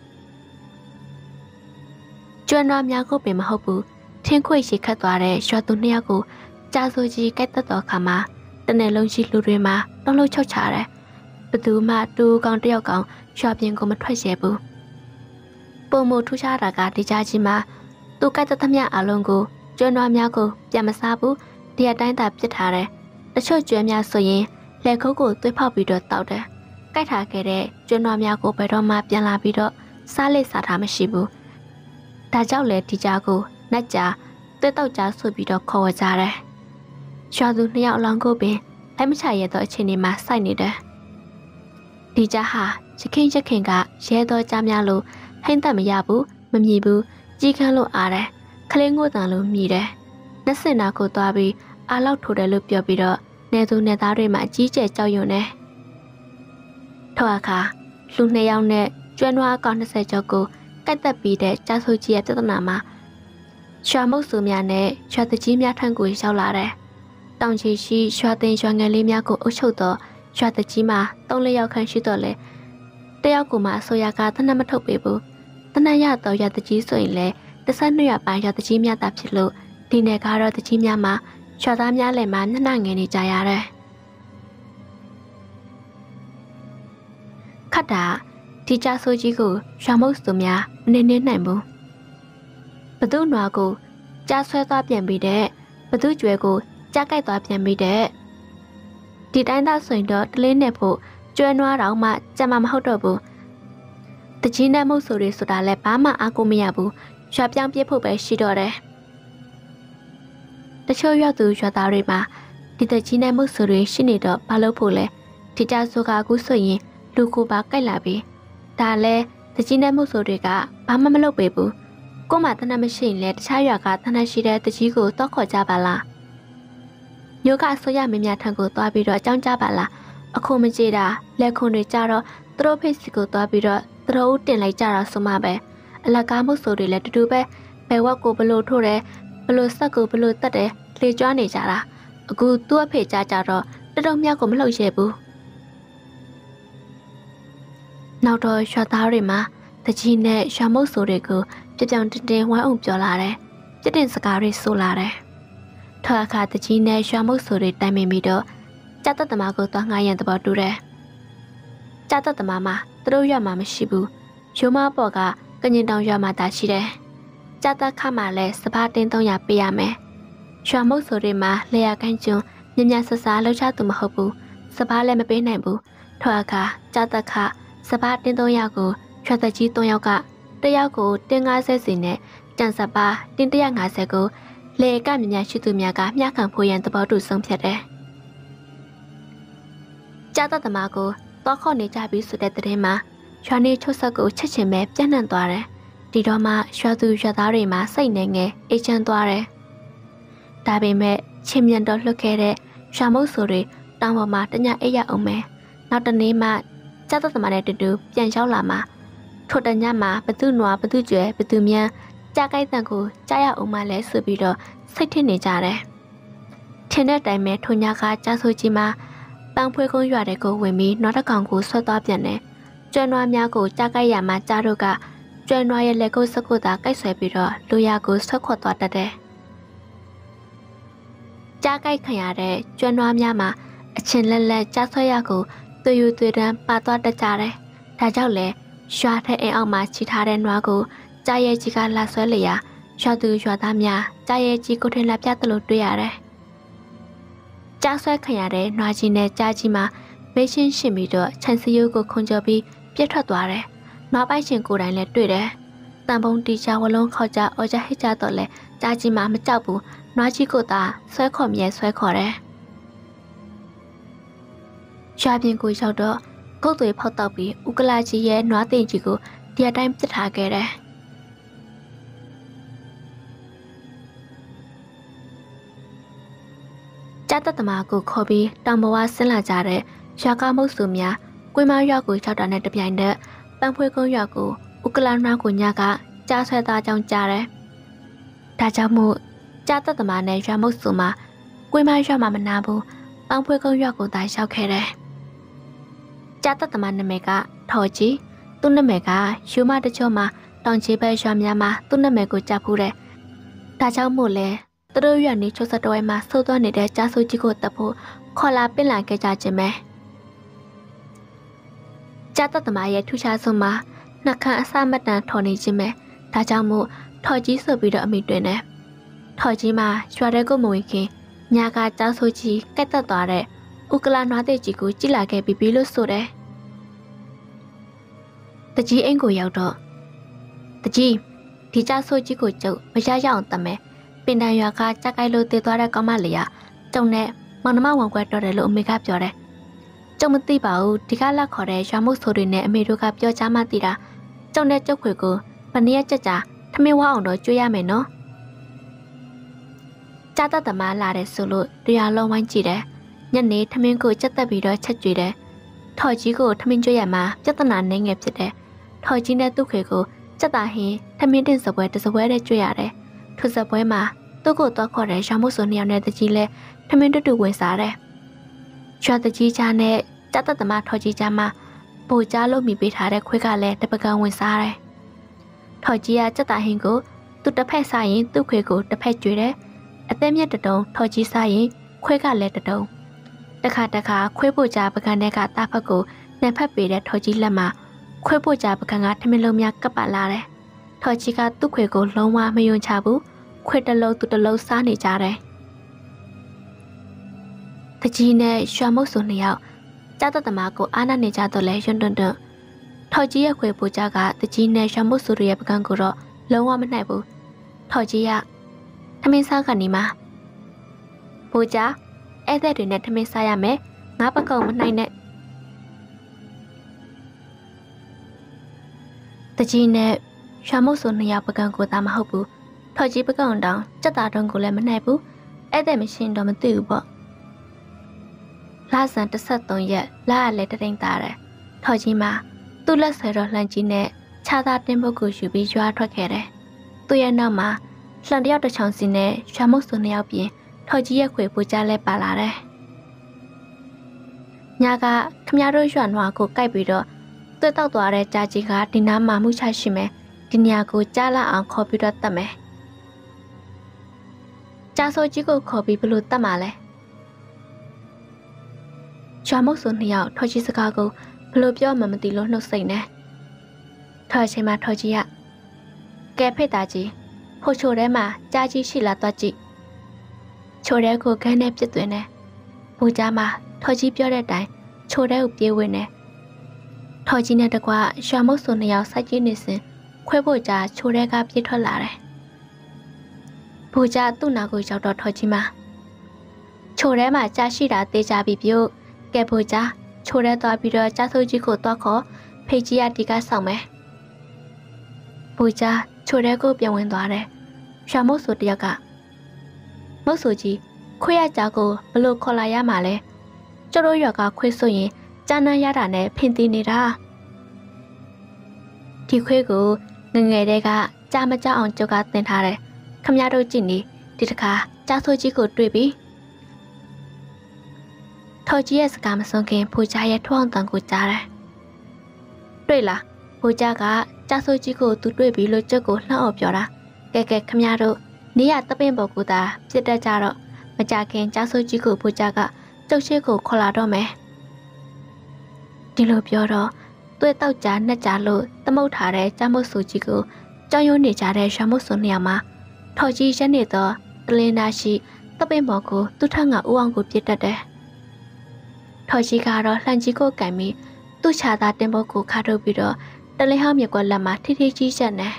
ကျွဲနွားများကိုပင်မဟုတ်ဘူးထင်းခွေရှိခတ်သွားတဲ့ရွာသူနှစ်ယောက်ကိုကြာဆိုကြီးကက်သက်တော်ခါမှာတနေ့လုံးရှိလူတွေမှာလုံးလုံးချုပ်ချတယ်ဘသူမှတူကောင်တယောက်ကောင်ရွာပြင်ကိုမထွက်ရဲဘူးပုံမထူးခြားတာကဒီကြားကြီးမှာသူကက်သက်သမျှအလုံးကိုကျွဲနွားများကိုပြန်မစားဘူးဒီအတိုင်းသာပစ်ထားတယ်တချို့ကျွဲများဆိုရင်လက်ခုပ်ကိုသွေးဖောက်ပြီးတော့တောက်တယ်ကြိုက်ထားခဲ့တဲ့ကျွဲနွားများကိုဘယ်တော့မှပြန်လာပြီးတော့စားလိစားထားမရှိဘူးဒါကြောင့်လေဒီကြားကိုနတ်ကြားသွေးတောက်ကြားဆိုပြီးတော့ခေါ်ဝကြတယ်ရွာသူနှစ်ယောက်အလောင်းကိုပင်လက်မချရသောအခြေအနေမှာစိုက်နေတယ်ဒီကြားဟာရခင်ကရဲတော်ကြားများလို့ဟိမ့်သက်မရဘူးမမြည်ဘူးကြီးခန်းလို့အားတယ်ခလင်းငို့တန်လို့မြည်တယ်နှက်စင်နာကိုသွားပြီးအားလောက်ထိုးတယ်လို့ပြောပြီးတော့နေသူနေသားတွေမှာအကြီးကျယ်ကြောက်ရွံ့နေထောက်အခါလူ2ယောက်နဲ့ကျွမ်းနွားကောင်20ကျော်ကိုကိုက်တက်ပြီးတဲ့ကြားဆိုကြီးရဲ့ပြဿနာမှာရွာမုတ်စုများနဲ့ရွာတကြီးများထံကိုရောက်လာတယ်။တောင်ချီရှိရွာသိမ်းရွာငယ်လေးများကိုအုပ်ချုပ်တော့ရွာတကြီးမှာ3-4ယောက်ခန့်ရှိတော့လေတယောက်ကိုမှအစိုးရကတနက်မထုတ်ပေးဘူး။တနက်ရတော့ရွာတကြီးဆိုရင်လည်း12ရွာပိုင်းရွာတကြီးများသာဖြစ်လို့ဒီနယ်ကတော့တကြီးများမှာရွာသားများလည်းမှညနေငယ်နေကြရတယ်။ခတ်တာဒီကြားဆိုကြီးကိုရွာမုတ်စုများမနေနိုင်ဘူးဘသူနွားကိုကြားဆွဲသွားပြန်ပြီးတဲ့ဘသူကျွဲကိုကြားကြိုက်သွားပြန်ပြီးတဲ့ဒီတိုင်းသားဆိုရင်တော့တလင်းနဲ့ဖို့ကျွဲနွားတော့မှကြံမမဟုတ်တော့ဘူးတကြီးနဲ့မုတ်ဆိုတွေဆိုတာလည်းဘာမှအားကိုမရဘူးရွာပြောင်းပြစ်ဖို့ပဲရှိတော့တယ်တချို့ရွာသူရွာသားတွေမှာဒီတကြီးနဲ့မုတ်ဆိုတွေရှိနေတော့ဘာလို့ဖို့လဲဒီကြားဆိုကအခုဆိုရင်လူကိုပါကြိုက်လာပြီဒါလည်းတကြီးနဲ့မုတ်ဆိုတွေကဘာမှမလုပ်ပေးဘူးကိုမတနတ်မရှိရင်လည်းတခြားရွာကတနတ်ရှိတဲ့တကြီးကိုတော့ခေါ်ကြပါလားမျိုးကအစိုးရမင်းများထံကိုသွားပြီးတော့အကြောင်းကြားပါလားအခုမကြည့်တာလက်ခွန်တွေကြတော့သူတို့ဖိတ်စီကိုသွားပြီးတော့သူတို့ဦးတင်လိုက်ကြတာဆိုမှပဲအလကားမှုဆိုတွေလည်းတူတူပဲဘယ်ဝက်ကိုဘလို့ထိုးတယ်ဘလို့ဆက်ကိုဘလို့တက်တယ်လေကျွမ်းနေကြတာအခုသူ့အဖေကြတော့တတော်မြောက်ကိုမလှုပ်ရဲဘူးနောက်တော့ရွာသားတွေမှာတကြီးနဲ့ရွာမုတ်ဆိုတွေကိုပြောင်တင်ဝိုင်းအောင်ပြောလာတယ်ပြစ်တင်စကားတွေဆိုလာတယ်ထောက်အခါတကြီးနဲ့ရွာမုတ်ဆိုတွေတိုင်ပင်ပြီးတော့ကြားသက်သမားကိုသွားငှားရန်သဘောတူတယ်ကြားသက်သမားမှာသူတို့ရွာမှာမရှိဘူးရိုးမပေါ်ကကညင်တောင်ရွာမှာသာရှိတယ်ကြားသက်ခါမှာလည်းစပါးတင်း300ပေးရမယ်ရွာမုတ်ဆိုတွေမှာလေယာကန်းကျွန်းမြမြဆဆလှုပ်ရှားသူမဟုတ်ဘူးစပါးလည်းမပေးနိုင်ဘူးထောက်အခါကြားသက်ခစပါးတင်း300ကိုရွာသက်ကြီး3ယောက်ကတယောက်ကိုတင်း50စီနဲ့ကြံစပါတင်း150ကိုလေကမြညာရှိသူများကမျှခံဖို့ရန်သဘောတူဆုံးဖြတ်တယ်။ကြားသက်သမားကိုတောခေါ်နေကြပြီးဆိုတဲ့တဲ့မှာရွာနေချုပ်ဆက်ကိုချက်ချင်းပဲပြန့်နှံ့သွားတယ်။ဒီတော့မှရွာသူရွာသားတွေမှာစိတ်နေငယ်အေးချမ်းသွားတယ်။ဒါပေမဲ့ချင်းမြန်တော့လွတ်ခဲ့တဲ့ရွာမုတ်ဆိုတွေတောင်ပေါ်မှာတညအိပ်ရအောင်မယ်။နောက်တနေ့မှကြားသက်သမားနဲ့တူတူပြန်ရောက်လာမှာထို့တညမှာဘသူနွားဘသူကျွဲဘသူမြန်ကြားကြိုက်တန်ကိုကြားရအောင်မလဲဆိုပြီးတော့စိတ်ထင်နေကြတယ်။ထင်တဲ့အတိုင်းပဲထိုညကကြားဆိုကြီးမှာပန်းဖွေးကုန်းရွာတဲ့ကိုဝင်ပြီးနွားတစ်ကောင်ကိုဆွဲသွားပြန်တယ်။ကျွဲနွားများကိုကြားကြိုက်ရမှာကြားတို့ကကျွဲနွားရဲ့လက်ကုပ်စကုတ်သာကိုက်ဆွဲပြီးတော့လူရကိုဆွဲခေါ်သွားတတ်တယ်။ကြားကြိုက်ခံရတဲ့ကျွဲနွားများမှာအချင်းလက်လက်ကြားဆွဲရကိုသွေးယူသွေးတန်းပါသွားတတ်ကြတယ်။ဒါကြောင့်လေရွာထဲအိမ်အောက်မှာချီထားတဲ့နွားကိုကြားရဲကြီးကလာဆွဲလျာရွာသူရွာသားများကြားရဲကြီးကိုထင်လာပြသလိုတွေ့ရတယ်။ကြားဆွဲခံရတဲ့နွားကြီးနဲ့ကြားကြီးမှာမေးရှင်းရှင်ပြီးတော့ခြံစည်းရိုးကိုခုန်ကျော်ပြီးပြတ်ထွက်သွားတယ်။နွားပိုက်ရှင်ကိုယ်တိုင်လည်းတွေ့တယ်။တန်ပုံတီချဝလုံးခေါက်ကြအော်ကြဟစ်ကြတော့လဲကြားကြီးမှာမကြောက်ဘူး။နွားကြီးကိုသာဆွဲခေါ်မြဲဆွဲခေါ်တယ်။ရွာပြင်ကိုရောက်တော့ကုတ်သွေးဖောက်တော့ပြီးဥကလာကြီးရဲ့နွားတင်ကြီးကိုဒီအတိုင်းပြစ်ထားခဲ့တယ်။ကြားသက်သမားကိုခေါ်ပြီးတောင်ပေါ်ဝဆင်းလာကြတဲ့ရွာကမုတ်စုများကွေးမရွာကိုရောက်တာနဲ့တပြိုင်တည်းပန်းဖွေးကုန်းရွာကိုဥကလာနွားကိုညကကြားဆွဲသားကြောင်းကြားတယ်။ဒါကြောင့်မို့ကြားသက်သမားနဲ့ရွာမုတ်စုမှာကွေးမရွာမှာမနာဘူးပန်းဖွေးကုန်းရွာကိုသာရောက်ခဲ့တယ်။ကြားသက်သမားနာမည်ကထော်ကြီးသူ့နာမည်ကယူမတချို့မှာတောင်ချေဘက်ရွာများမှာသူ့နာမည်ကိုကြားဖူးတယ်။ဒါကြောင့်မို့လဲသူတို့ရွာနေချုပ်စတော်ဝဲမှာစိုးသွန်းနေတဲ့ကြားစိုးကြီးကိုတပ်ဖို့ခေါ်လာပင့်လာခဲ့ကြခြင်းပဲကြားသက်သမားရဲ့ထူးခြားဆုံးမှာနှက်ခမ်းအစမတန်ထော်နေခြင်းပဲဒါကြောင့်မို့ထော်ကြီးဆိုပြီးတော့အမိတွင်တယ်ထော်ကြီးမှာရွာတဲ့ကိုမဝင်ခင်ညကကြားစိုးကြီးကက်တက်သွားတဲ့ဥကလာနွားတဲ့ကြီးကိုကြည့်လာခဲ့ပြီးလို့ဆိုတယ်တကြီးအိမ်ကိုရောက်တော့တကြီးဒီကြားစိုးကြီးကိုကျုပ်မရရအောင်တမဲပင်တန်ရွာကကြက်ကိုက်လို့တည်သွားတဲ့ကောင်းမလေးကကျုံနဲ့မောင်နှမဝန်ခွဲတော်တယ်လို့အမေကပြောတယ်။ကျုံမသိပါဘူးဒီကလက်ခေါ်တဲ့ရွာမုတ်ဆိုတွေနဲ့အမေတို့ကပြောချမှသိတာကျုံနဲ့ကျုပ်ခွေကိုဗနည်းကြက်ကြထမင်းဝအောင်တော့ကျွေးရမယ်နော်။ကြားသက်သမားလာတယ်ဆိုလို့တရားလုံးဝိုင်းကြည့်တယ်။ညနေထမင်းကိုကြက်တက်ပြီးတော့ချက်ကျွေးတယ်ထော်ကြီးကိုထမင်းကျွေးရမှာပြဿနာနေငယ်ဖြစ်တယ်ထော်ကြီးနဲ့သူ့ခွေကိုကြက်တာဟင်းထမင်းတင်စပွဲတစ်စပွဲနဲ့ကျွေးရတယ်ထိုစပွဲမှာသူ့ကိုတော့ခေါ်တဲ့ရောင်မို့ဆိုနှစ်ယောက်နဲ့တကြီးလဲထမင်းတူတူဝင်စားတယ်ရွာတကြီးချာနဲ့ကြက်တက်သမားထော်ကြီးချာမှာပိုကြားလို့မိပေးထားတဲ့ခွေးကလည်းတပကံဝင်စားတယ်ထော်ကြီးကကြက်တာဟင်းကိုသူ့တစ်ဖက်စားရင်သူ့ခွေကိုတစ်ဖက်ကျွေးတယ်အသက်မြက်တတုံထော်ကြီးစားရင်ခွေးကလည်းတတုံတခါခွေးပိုကြားပကံတဲ့ကတာဖက်ကိုနှံဖက်ပေးတဲ့ထော်ကြီးလက်မှာခွေးပိုကြားပကံကထမင်းလုံးများကပ်ပါလာတယ်ထော်ကြီးကသူ့ခွေကိုလုံးဝမယုံချဘူးခွေးတလုံးသူ့တလုံးစားနေကြတယ်တကြီးနဲ့ရွှာမုတ်ဆိုနှစ်ယောက်ကြားတသမားကိုအားနာနေကြတော့လဲယွန်းတွန်းထော်ကြီးရဲ့ခွေပိုကြားကတကြီးနဲ့ရွှာမုတ်ဆိုရဲ့ပကံကိုတော့လုံးဝမနိုင်ဘူးထော်ကြီးကထမင်းစားကနေမှာပိုကြားအဲ့တဲ့တွေနဲ့ထမင်းစားရမယ်ငါပကုံမနိုင်နဲ့တကြီးနဲ့ရွှာမုတ်ဆိုနှစ်ယောက်ပကံကိုသာမဟုတ်ဘူးထော်ကြီးပကုံတောင်စက်တာတုံးကိုလည်းမနိုင်ဘူးအဲ့တဲ့မရှင်းတော့မသိဘူးပေါ့လာဆန်13ရက်လာရလဲတတိန်သားတယ်ထော်ကြီးမှာသူ့လက်ဆွဲတော်လှန်ကြီးနဲ့ခြားသားတင်းပုတ်ကိုယူပြီးရွာထွက်ခဲ့တယ်သူ့ရဲ့နောက်မှာလှန်တယောက်တစ်ချောင်းစီနဲ့ရွှာမုတ်ဆိုနှစ်ယောက်ပြင်ထော်ကြီးရဲ့ခွေပိုကြားလဲပါလာတယ်။ညကခမရတို့ရွာနွားကိုကြိုက်ပြီးတော့သွေးတောက်သွားတဲ့ကြာကြီးကဒီနားမှာမှုချရှိမယ်။ဒီညကိုကြားလာအောင်ခေါ်ပြီးတော့တတ်မယ်။ကြာဆိုကြီးကိုခေါ်ပြီးဘလို့တတ်မှာလဲ။ရွာမုတ်ဆိုနှစ်ယောက်ထော်ကြီးစကားကိုဘလို့ပြောမှမသိလို့နှုတ်ဆက်နေ။ထော်ချင်းမှာထော်ကြီးကကဲဖိတ်သားကြီးဖို့ချိုထဲမှာကြာကြီးရှိလာတော့ကြည့်ချိုတဲကိုခန်းနဲ့ပြစ်သွင်းတယ်။ဘူကြားမှာထော်ကြီးပြောတဲ့အတိုင်းချိုတဲကိုပြေးဝင်တယ်။ထော်ကြီးနဲ့တကွရွာမုတ်ဆိုနှစ်ယောက်စိုက်ကြည့်နေစဉ်ခွဲဖို့ကြားချိုတဲကပြေးထွက်လာတယ်။ဘူကြားသူ့နာကိုရောက်တော့ထော်ကြီးမှာချိုတဲမှာကြားရှိတာတေးကြပြီပြုတ်ကဲဘူကြားချိုတဲသွားပြီးတော့ကြားဆိုးကြီးကိုတော့ခေါ်ဖိတ်ကြီးကဒီကဆောင်မယ်။ဘူကြားချိုတဲကိုပြန်ဝင်သွားတယ်။ရွာမုတ်ဆိုတယောက်ကမုတ်ဆိုကြီးခွေးရကြကိုဘလို့ခေါ်လာရမှာလဲကျတို့ရွာကခွေးဆိုရင်ကြာနန်းရတာနဲ့ဖင်တီးနေတာဒီခွေးကိုငငယ်တဲ့ကကြာမကြောက်အောင်ကျုပ်ကတင်ထားတယ်ခမရတို့ကြည့်နေဒီတစ်ခါကြာဆိုကြီးကိုတွေ့ပြီထော်ကြီးရဲ့စကားမဆုံးခင်ဖိုးကြားရဲ့ထွန်းတန်ကိုကြားတယ်တွေ့လားဖိုးကြားကကြာဆိုကြီးကိုသူတွေ့ပြီလို့ကျုပ်ကိုလှမ်းအောင်ပြောတာကဲခမရတို့နေရတပင်းပေါ်ကိုသာပြစ်တတ်ကြတော့မကြခင်ကြားဆိုကြီးကိုဖိုးကြားကကျုပ်ရှိကိုခေါ်လာတော့မယ်ဒီလိုပြောတော့သူ့တောက်ကြားနှစ်ကြားလို့သမုတ်ထားတဲ့ကြားမုတ်ဆူကြီးကိုကြောင်ရုံးနေကြတဲ့ရွှာမုတ်ဆူနေရာမှာထော်ကြီးရက်နေတော့တလင်းသားရှိတပင်းပေါ်ကိုသူ့ထငါဦးအောင်ကိုပြစ်တတ်တယ်ထော်ကြီးကတော့လှန်ကြီးကိုကင်ပြီးသူ့ခြာသားတင်ဖို့ကိုခါထုတ်ပြီးတော့တလင်းဟောင်းမြက်ကွက်လက်မှာထိထိကြီးချက်နေ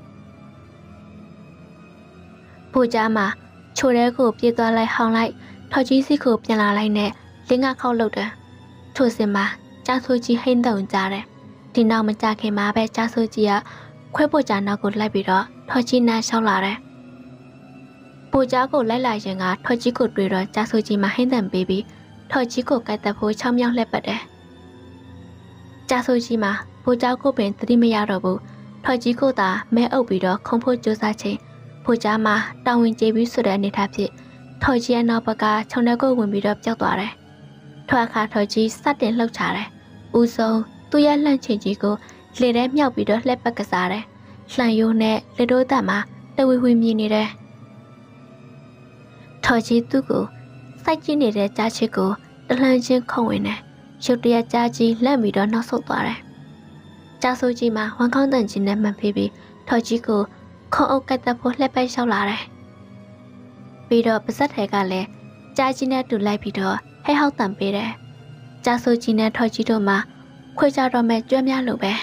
ဘူကြားမှာချိုတဲကိုပြေးသွားလိုက်ဟောင်းလိုက်ထော်ကြီးစီကိုပြန်လာလိုက်နဲ့လင်းကခောက်လုပ်တယ်ထိုစင်မှာကြားဆိုကြီးဟိမ့်တုံကြတယ်ဒီနောက်မကြခင်မှာပဲကြားဆိုကြီးကခွဲပို့ကြားနောက်ကိုလိုက်ပြီးတော့ထော်ကြီးနားလျှောက်လာတယ်ဘူကြားကိုလိုက်လာရင်ကထော်ကြီးကိုတွေ့တော့ကြားဆိုကြီးမှာဟိမ့်တန်ပေးပြီးထော်ကြီးကိုကတ်တက်ဖို့ချောင်းမြောင်းလှက်ပတ်တယ်ကြားဆိုကြီးမှာဘူကြားကိုပင်သတိမရတော့ဘူးထော်ကြီးကိုသာမဲအုပ်ပြီးတော့ခုံဖို့ကြိုးစားချိန်ဘူကြားမှာတောင်ဝင်ကျေးပြီးဆိုတဲ့အနေထားဖြစ်ထော်ကြီးရဲ့နောက်ဘက်ကခြုံထဲကိုဝင်ပြီးတော့ပျောက်သွားတယ်ထွာခါထော်ကြီးစတင်လှုပ်ချတယ်ဦးဆုံးသူ့ရဲ့လှန့်ချင်ကြီးကိုလေထဲမြောက်ပြီးတော့လှက်ပက်ကစားတယ်လှန်ရိုးနဲ့လက်တို့သက်မှာတဝီဝီမြည်နေတယ်ထော်ကြီးသူ့ကိုစိုက်ကြည့်နေတဲ့ကြားချစ်ကိုတလှမ်းချင်းခုံဝင်တယ်ရုတ်တရက်ကြားကြီးလန့်ပြီးတော့နောက်ဆုတ်သွားတယ်ကြားဆိုကြီးမှာဝမ်းကောင်းတန်ကြီးနဲ့မှန်ဖေးပြီးထော်ကြီးကိုခုံအုပ်ကတ်သက်ဖို့လှက်ပတ်လျှောက်လာတယ်ပြီးတော့ပါဇက်ထဲကလည်းကြားကြီးနဲ့တူလိုက်ပြီးတော့ဟဲဟောက်တန်ပေးတယ်ကြားဆိုကြီးနဲ့ထော်ကြီးတို့မှာခွေကြတော့မဲ့ကျွမ်းများလို့ပဲ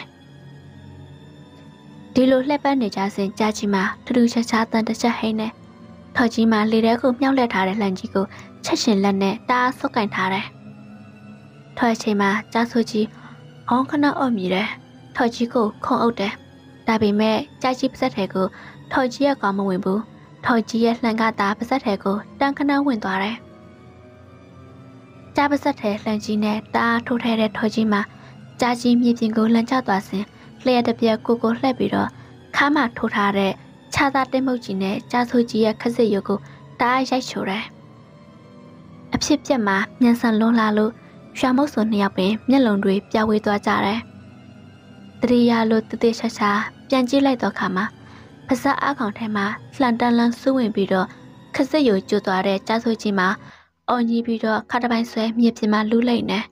ဒီလိုလှက်ပတ်နေကြစဉ်ကြားကြီးမှာထူးထူးခြားခြားတန်တစ်ချက်ဟိနေထော်ကြီးမှာလေထဲကိုမြှောက်လက်ထားတဲ့လှန်ကြီးကိုချက်ရှင်လက်နဲ့တားဆုပ်ကင်ထားတယ်ထော်ချိန်မှာကြားဆိုကြီးအောင်းခဏအော့မြည်တယ်ထော်ကြီးကိုခုံအုပ်တယ်ဒါပေမဲ့ကြားကြီးပါဇက်ထဲကိုထော်ကြီးရဲ့ကောင်မဝင်ဘူးထော်ကြီးရဲ့လှန်ကတာပါဇက်ထဲကိုတန်းခဏဝင်သွားတယ်ကြားပါဆက်တဲ့လှန်ကြီးနဲ့တအားထိုးထဲတဲ့ထော်ကြီးမှာကြားကြီးမြေပြင်ကိုလန်ကျသွားစဉ်လျှက်တစ်ပြက်ကိုလှည့်ပြီးတော့ခါမှထိုးထားတဲ့ခြားသားတင်းမုတ်ကြီးနဲ့ကြားဆိုကြီးရဲ့ခက်စစ်ရုပ်ကိုတအားရိုက်ချိုတယ်။အဖြစ်ပြက်မှာမြန်ဆန်လွန်လာလို့ရွာမုတ်စုံနှစ်ယောက်ပင်မျက်လုံးတွေပြဝေးသွားကြတယ်။တရိယာလိုတသေးချာချာပြန်ကြည့်လိုက်တော့ခါမှာပါဇက်အကောင်ထဲမှာလှန်တန်လန်းစူးဝင်ပြီးတော့ခက်စစ်ရုပ်ကျွတ်သွားတဲ့ကြားဆိုကြီးမှာအော်ညီပြီးတော့ခါတပိုင်းဆွဲမြေပြင်မှာလူးလိုက်နေ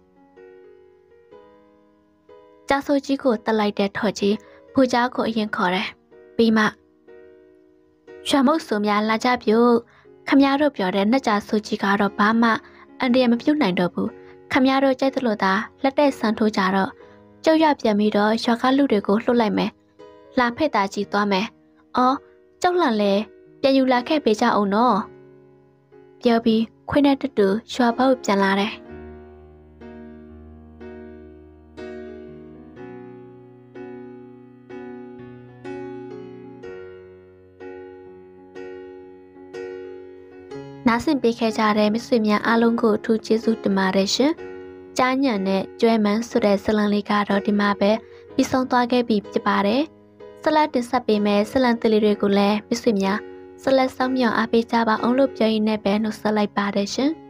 ။ကြားဆိုကြီးကိုတက်လိုက်တဲ့ထော်ကြီးဖူကြားကိုအရင်ခေါ်တယ်။ပြီးမှရွာမုတ်စုံများလာကြပြုတ်ခမရတို့ပြောတဲ့နှစ်ကြားဆိုကြီးကတော့ဘာမှအန်တရမပြုတ်နိုင်တော့ဘူးခမရတို့ကြိုက်သလိုသာလက်တဲ့ဆန်ထိုးကြတော့ကြောက်ရပြန်ပြီးတော့ရွာကလူတွေကိုလှုပ်လိုက်မယ်လာဖိတ်သားကြီးသွားမယ်အော်ကြောက်လန့်လဲပြန်ယူလာခဲ့ပေးကြအောင်နော်ပြောပြီးခွေးနဲ့တူတူရွာဘောက်ပြန်လာတယ်နားဆင်ပေးခဲ့ကြတဲ့မိတ်ဆွေများအားလုံးကိုအထူးကျေးဇူးတင်ပါတယ်ရှင်။ကြားညံနဲ့ကျွဲမန်းဆိုတဲ့ဇလံလေးကတော့ဒီမှာပဲပြီးဆုံးသွားခဲ့ပြီဖြစ်ပါတယ်။ဆက်လက်တင်ဆက်ပေးမယ့်ဇလံသလေးတွေကိုလည်းမိတ်ဆွေများဆက်လက်ဆောင်မြောက်အားပေးကြပါအောင်လို့ပြောရင်းနဲ့ပဲနှုတ်ဆက်လိုက်ပါတယ်ရှင်။